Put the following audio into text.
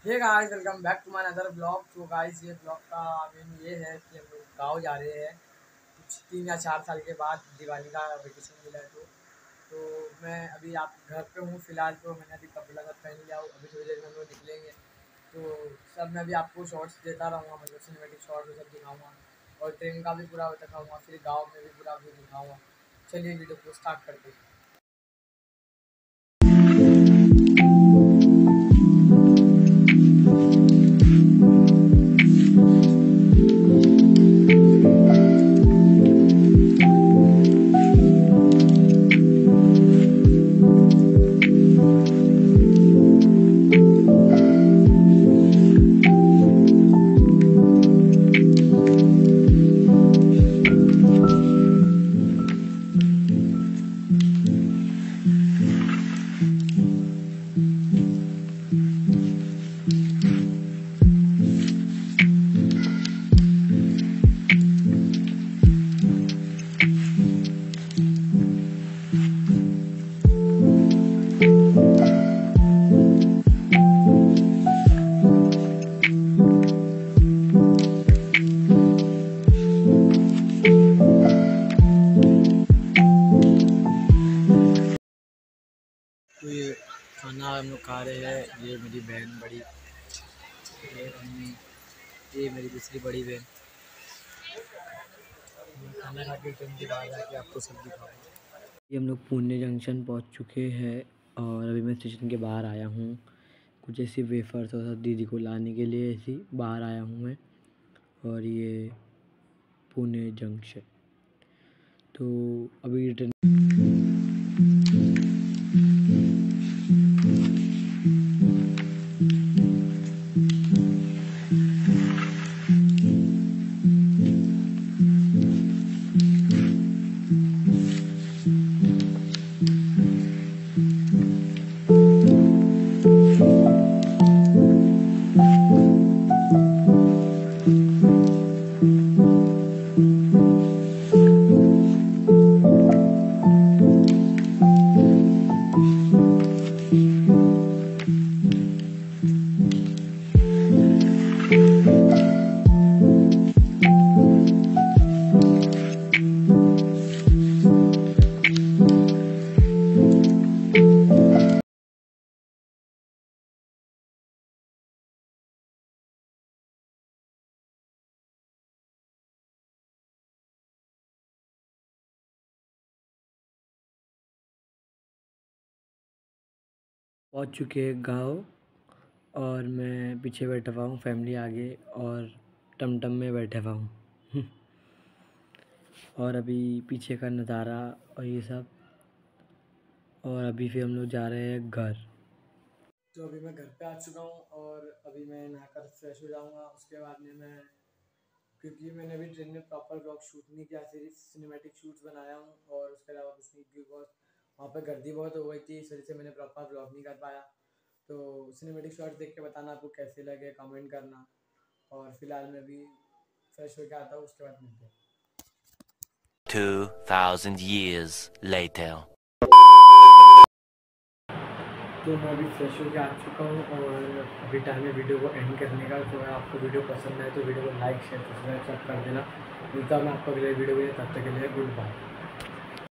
ये guys welcome back to my other blog. तो guys ये ब्लॉग का मेन ये है कि हम लोग गाँव जा रहे हैं कुछ 3 या 4 साल के बाद। दिवाली का वेकेशन मिला है तो मैं अभी आप घर पे हूँ फ़िलहाल। तो मैंने अभी कपड़ा सब पहन लिया हूँ, अभी थोड़ी देर में हम लोग निकलेंगे। तो सब मैं अभी आपको शॉर्ट्स देता रहूँगा, मतलब सिनेमेटिक शॉर्ट्स वो सब दिखाऊँगा और ट्रेन का भी पूरा दिखाऊँगा, फिर गाँव में भी पूरा व्यू दिखाऊँगा। चलिए वीडियो को स्टार्ट करते हैं। तो ये खाना हम लोग खा रहे हैं। ये मेरी बहन बड़ी, ये मम्मी, ये मेरी दूसरी बड़ी बहन। खाना खा के ट्रेन के बाद आके आपको सब दिखाऊंगा। ये हम लोग पुणे जंक्शन पहुंच चुके हैं और अभी मैं स्टेशन के बाहर आया हूँ। कुछ ऐसी वेफर्स और दीदी को लाने के लिए ऐसी बाहर आया हूँ मैं। और ये पुणे जंक्शन। तो अभी ट्रेन पहुंच चुके हैं गाँव और मैं पीछे बैठा हुआ हूँ, फैमिली आगे और टमटम में बैठा हुआ हूँ। और अभी पीछे का नज़ारा और ये सब। और अभी फिर हम लोग जा रहे हैं घर। तो अभी मैं घर पे आ चुका हूँ और अभी मैं नहाकर फ्रेश हो जाऊँगा। उसके बाद में मैं, क्योंकि मैंने अभी ट्रेन में प्रॉपर ब्लॉग शूट नहीं किया, सिर्फ सिनेमैटिक शूट्स बनाया हूँ और उसके अलावा कुछ नहीं, क्योंकि वहाँ पर गर्दी बहुत हो गई थी, इस वजह से मैंने प्रॉपर ब्लॉग नहीं कर पाया। तो सिनेमैटिक शॉट्स देख के बताना आपको कैसे लगे, कमेंट करना। और फिलहाल मैं भी फ्रेश होकर आता हूँ, उसके बाद मिलते हैं। 2,000 years later. तो मैं अभी फ्रेश होकर आ चुका हूँ और अभी टाइम है वीडियो को एंड करने का। तो अगर आपको वीडियो पसंद आए तो वीडियो को लाइक शेयर सब्सक्राइब सब कर देना। मिलता हूँ मैं आपको अगले वीडियो में, तब तक के लिए गुड बाय।